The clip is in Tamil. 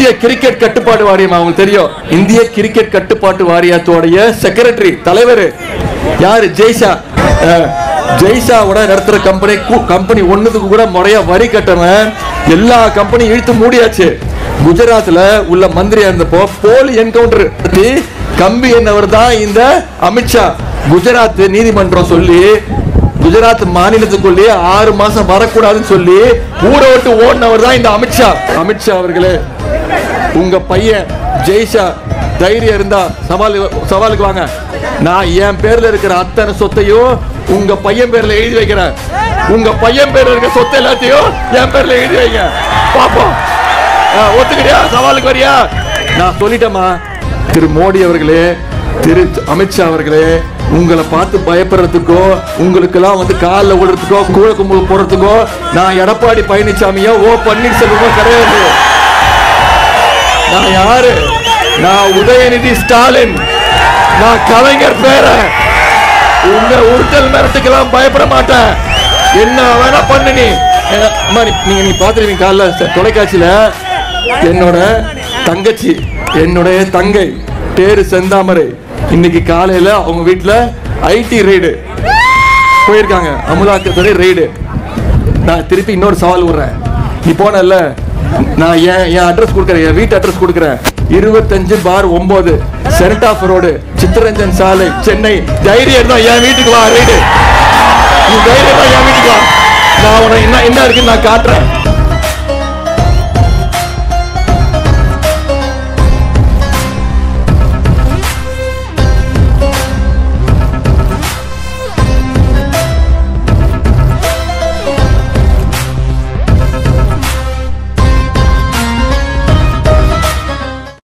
இந்திய கிரிக்கெட் கட்டுப்பாட்டு வாரியம் அவங்களுக்கு தெரியும். இந்திய கிரிக்கெட் கட்டுப்பாட்டு வாரியத்தோடைய செக்ரட்டரி தலைவர் யாரு? ஜெய்ஷா. ஜெய்ஷாவோட நடத்துற கம்பெனி ஒண்ணுக்கு கூட முறையா வரி கட்டவன் எல்லா கம்பெனியும் இழுத்து மூடியாச்சு. குஜராத்ல உள்ள மந்திரியா இருந்தப்போ போலி என்கவுண்டர் கம்பி என்னவர் தான் இந்த அமித்ஷா. குஜராத் நீதிமன்றம் சொல்லி குஜராத் மாநிலத்துக்குள்ளே 6 மாசம் வரக்கூடாதுன்னு சொல்லி ஊரை விட்டு ஓடினவர் தான் இந்த அமித்ஷா. அமித்ஷா அவர்களே, உங்க பையன் ஜெய்ஷா தைரியம் இருந்தா சவாலுக்கு வாங்க. நான் என் பேர்ல இருக்கிற அத்தனை சொத்தையும் உங்க பையன் பேர்ல எழுதி வைக்கிறேன். உங்க பையன் பேர்ல இருக்கிற சொத்தை எல்லாத்தையும் என் பேர்ல எழுதி வைங்க பாப்போம். ஒத்துக்கிறியா? சவாலுக்கு வரியா? நான் சொல்லிட்டேமா. திரு மோடி அவர்களே, திரு அமித்ஷா அவர்களே, உங்களை பார்த்து பயப்படுறதுக்கோ உங்களுக்கு எல்லாம் வந்து காலில் விடுறதுக்கோ கூழ கும்பல் போடுறதுக்கோ நான் எடப்பாடி பழனிசாமியோ பன்னீர்செல்வமோ கிடையாது. நான் யாரு? நான் உதயநிதி ஸ்டாலின். நான் கலைஞர் பேர. உங்க உருட்டல் மிரட்டுக்கெல்லாம் பயப்பட மாட்டேன். என்ன வேணா பண்ணு. நீ பாத்துருவீங்க காலைல தொலைக்காட்சியில என்னோட தங்கச்சி, என்னுடைய தங்கை பேரு செந்தாமரை, இன்னைக்கு காலையில அவங்க வீட்டுல ஐடி ரெய்டு போயிருக்காங்க. அமலாக்கத்துறை ரெய்டு. நான் திருப்பி இன்னொரு சவால் விடுறேன். நீ போனல, நான் என் அட்ரஸ் கொடுக்குறேன், என் வீட்டு அட்ரஸ் கொடுக்குறேன். 25/9 செனட் ரோடு, சித்தரஞ்சன் சாலை, சென்னை. தைரியம் தான் என் வீட்டுக்கு வா. ரெய்டு. நீ தைரியம் தான் என் வீட்டுக்கு வா. நான் உனக்கு என்ன இருக்குன்னு நான் காட்டுறேன்.